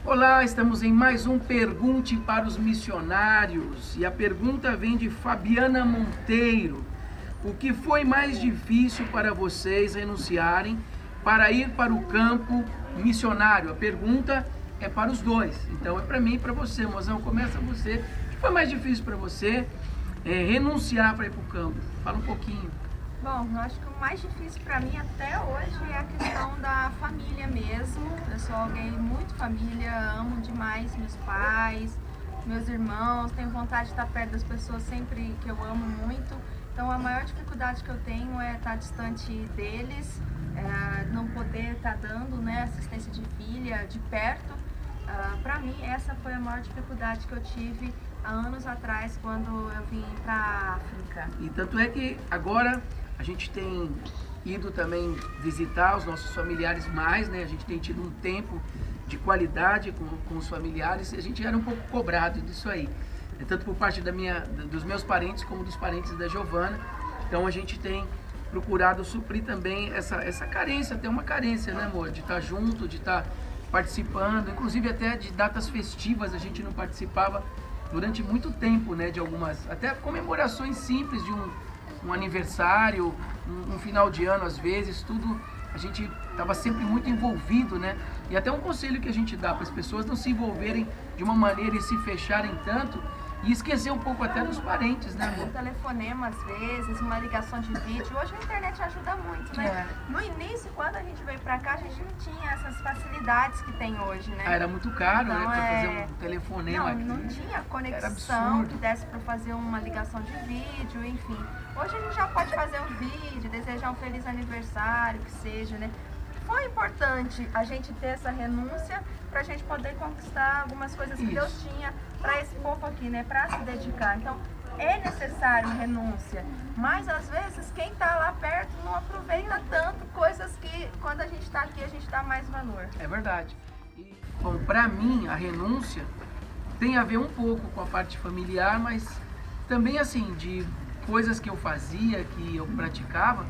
Olá, estamos em mais um Pergunte para os Missionários e a pergunta vem de Fabiana Monteiro. O que foi mais difícil para vocês renunciarem para ir para o campo missionário? A pergunta é para os dois, então é para mim e para você. Mozão, começa você. O que foi mais difícil para você renunciar para ir para o campo? Fala um pouquinho. Bom, eu acho que o mais difícil para mim até hoje é a questão da família mesmo. Eu sou alguém muito família, amo demais meus pais, meus irmãos, tenho vontade de estar perto das pessoas sempre que eu amo muito. Então a maior dificuldade que eu tenho é estar distante deles, não poder estar dando, né, assistência de filha de perto. Para mim essa foi a maior dificuldade que eu tive há anos atrás quando eu vim para a África. E tanto é que agora a gente tem ido também visitar os nossos familiares mais, né? A gente tem tido um tempo de qualidade com os familiares e a gente era um pouco cobrado disso aí. Tanto por parte dos meus parentes como dos parentes da Giovana. Então a gente tem procurado suprir também essa carência, até uma carência, né, amor? De estar junto, de estar participando, inclusive até de datas festivas a gente não participava durante muito tempo, né? De algumas, até comemorações simples de um aniversário, um final de ano às vezes, tudo a gente estava sempre muito envolvido, né? E até um conselho que a gente dá para as pessoas não se envolverem de uma maneira e se fecharem tanto e esquecer um pouco até dos parentes, né, amor? Um telefonema às vezes, uma ligação de vídeo. Hoje a internet ajuda muito, né? No início, quando a gente veio pra cá, a gente não tinha essas facilidades que tem hoje, né? Era muito caro, então, né? Pra fazer um telefonema aqui. Não tinha conexão que desse pra fazer uma ligação de vídeo, enfim. Hoje a gente já pode fazer um vídeo, desejar um feliz aniversário, que seja, né? Foi importante a gente ter essa renúncia pra gente poder conquistar algumas coisas que Deus tinha para esse povo aqui, né? Para se dedicar. Então, é necessário renúncia. Mas, às vezes, quem tá lá perto não aproveita tanto coisas que, quando a gente tá aqui, a gente dá mais valor. É verdade. E, bom, pra mim, a renúncia tem a ver um pouco com a parte familiar, mas também, assim, de coisas que eu fazia, que eu praticava,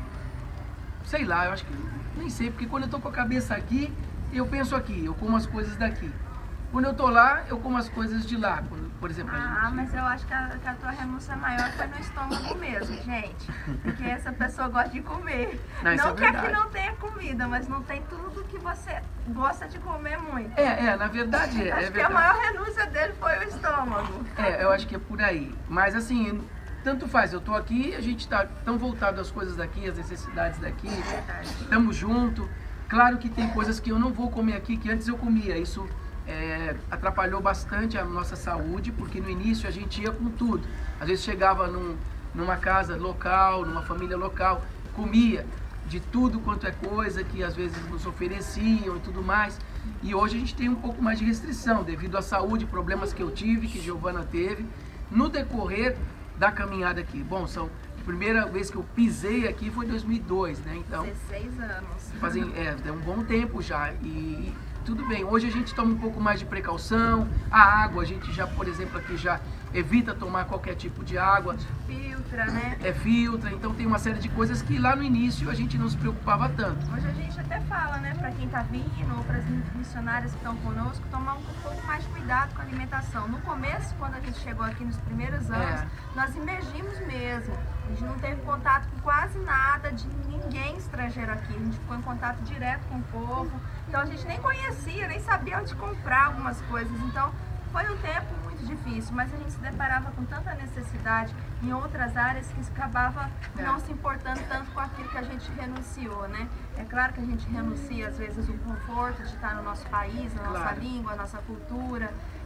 sei lá, eu acho que nem sei, porque quando eu tô com a cabeça aqui, eu penso aqui, eu como as coisas daqui. Quando eu tô lá, eu como as coisas de lá, por exemplo. Mas eu acho que a tua renúncia maior foi no estômago mesmo, gente. Porque essa pessoa gosta de comer. Não que aqui não tenha comida, mas não tem tudo que você gosta de comer muito. Na verdade é. Acho que a maior renúncia dele foi o estômago. Eu acho que é por aí. Mas assim, tanto faz, eu tô aqui, a gente tá tão voltado às coisas daqui, às necessidades daqui, estamos junto. Claro que tem coisas que eu não vou comer aqui, que antes eu comia. Isso atrapalhou bastante a nossa saúde, porque no início a gente ia com tudo. Às vezes chegava numa casa local, numa família local, comia de tudo quanto é coisa que às vezes nos ofereciam e tudo mais. E hoje a gente tem um pouco mais de restrição, devido à saúde, problemas que eu tive, que Giovana teve, no decorrer da caminhada aqui. Bom, a primeira vez que eu pisei aqui foi em 2002, né? Então, 16 anos. É um bom tempo já. E tudo bem, hoje a gente toma um pouco mais de precaução. A água, a gente já, por exemplo, aqui já evita tomar qualquer tipo de água. Filtra, né? Filtra, então tem uma série de coisas que lá no início a gente não se preocupava tanto. Hoje a gente até fala, né, pra quem tá vindo ou para as missionárias que estão conosco, tomar um pouco mais de cuidado com a alimentação. No começo, quando a gente chegou aqui nos primeiros anos, nós imergimos mesmo. A gente não teve contato com quase nada de ninguém estrangeiro aqui. A gente ficou em contato direto com o povo. Então a gente nem conhecia, nem sabia onde comprar algumas coisas. Então foi um tempo muito difícil, mas a gente se deparava com tanta necessidade em outras áreas que acabava não se importando tanto com aquilo que a gente renunciou, né? É claro que a gente renuncia às vezes o conforto de estar no nosso país, na nossa língua, a nossa cultura.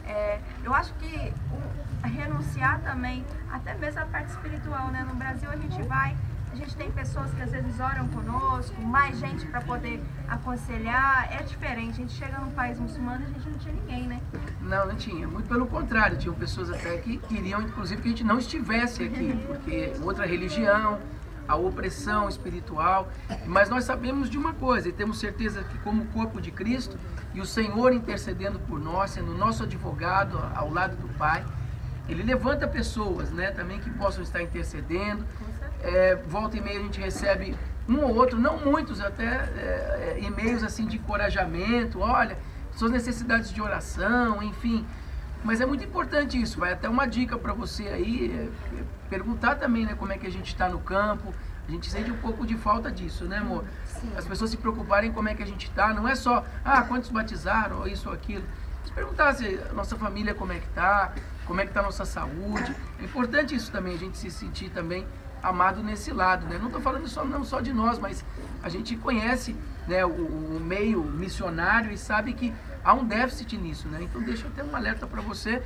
Eu acho que renunciar também, até mesmo a parte espiritual, né? No Brasil a gente tem pessoas que às vezes oram conosco, mais gente para poder aconselhar, é diferente. A gente chega num país muçulmano e a gente não tinha ninguém, né? Não tinha. Muito pelo contrário, tinham pessoas até que queriam, inclusive, que a gente não estivesse aqui, porque outra religião, a opressão espiritual. Mas nós sabemos de uma coisa e temos certeza que como corpo de Cristo e o Senhor intercedendo por nós, sendo nosso advogado ao lado do Pai, Ele levanta pessoas, né, também que possam estar intercedendo. Volta e meia a gente recebe um ou outro, não muitos, até e-mails assim de encorajamento. Olha, suas necessidades de oração, enfim. Mas é muito importante isso, vai até uma dica para você aí, perguntar também, né, como é que a gente está no campo. A gente sente um pouco de falta disso, né, amor? Sim. As pessoas se preocuparem como é que a gente está, não é só, quantos batizaram, ou isso ou aquilo. Se perguntar se a nossa família como é que está a nossa saúde. É importante isso também, a gente se sentir também amado nesse lado, né? Não estou falando não só de nós, mas a gente conhece, né, o meio missionário e sabe que há um déficit nisso, né? Então deixa eu ter um alerta para você,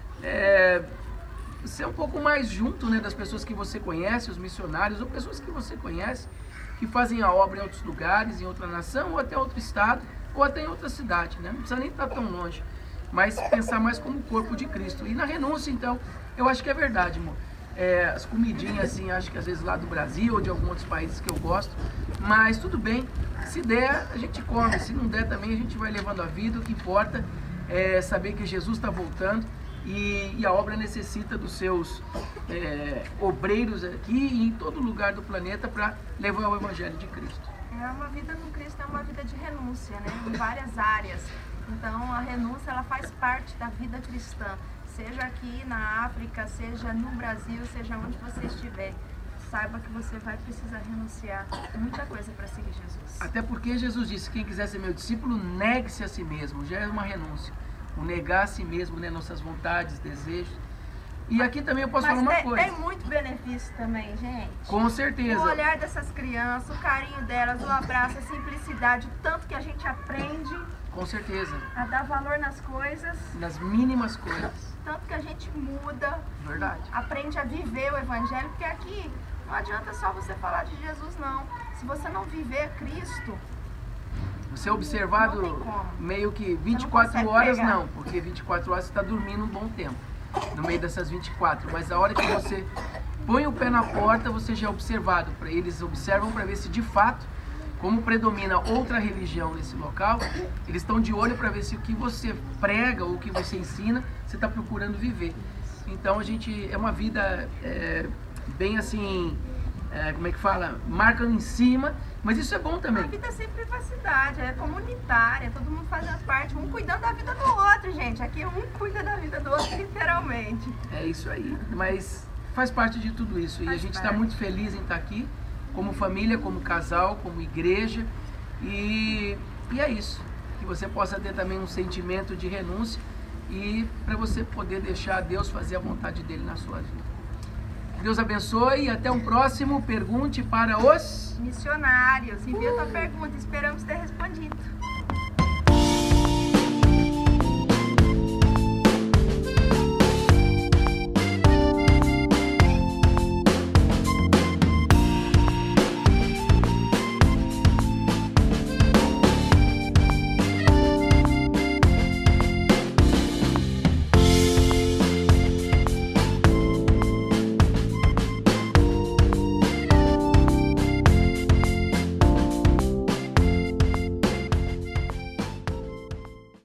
ser um pouco mais junto, né, das pessoas que você conhece, os missionários, ou pessoas que você conhece, que fazem a obra em outros lugares, em outra nação, ou até outro estado, ou até em outra cidade, né? Não precisa nem estar tão longe, mas pensar mais como o corpo de Cristo. E na renúncia, então, eu acho que é verdade, amor. As comidinhas, assim, acho que às vezes lá do Brasil ou de alguns outros países que eu gosto, mas tudo bem, se der, a gente come, se não der também, a gente vai levando a vida. O que importa é saber que Jesus está voltando e a obra necessita dos seus obreiros aqui e em todo lugar do planeta para levar o Evangelho de Cristo. Uma vida com Cristo é uma vida de renúncia, né? Em várias áreas. Então a renúncia, ela faz parte da vida cristã, seja aqui na África, seja no Brasil, seja onde você estiver. Saiba que você vai precisar renunciar muita coisa para seguir Jesus. Até porque Jesus disse, quem quiser ser meu discípulo, negue-se a si mesmo. Já é uma renúncia. O negar a si mesmo, né, nossas vontades, desejos. E aqui também eu posso falar uma coisa. Tem muito benefício também, gente. Com certeza. O olhar dessas crianças, o carinho delas, o abraço, a simplicidade, o tanto que a gente aprende. Com certeza. A dar valor nas coisas. Nas mínimas coisas. Tanto que a gente muda. Verdade. Aprende a viver o Evangelho, porque aqui não adianta só você falar de Jesus, não. Se você não viver Cristo... Você é observado meio que 24 horas não, porque 24 horas você está dormindo um bom tempo, no meio dessas 24, mas a hora que você põe o pé na porta, você já é observado. Eles observam para ver se de fato, como predomina outra religião nesse local, eles estão de olho para ver se o que você prega ou o que você ensina, você está procurando viver. Então a gente é uma vida bem assim, como é que fala? Marca em cima, mas isso é bom também. A vida é sem privacidade, é comunitária, todo mundo fazendo parte, um cuidando da vida do outro, gente. Aqui um cuida da vida do outro, literalmente. É isso aí, mas faz parte de tudo isso. E a gente está muito feliz em estar aqui, como família, como casal, como igreja. E é isso, que você possa ter também um sentimento de renúncia e para você poder deixar Deus fazer a vontade dele na sua vida. Deus abençoe e até um próximo Pergunte para os Missionários. Envia tua pergunta, esperamos ter respondido.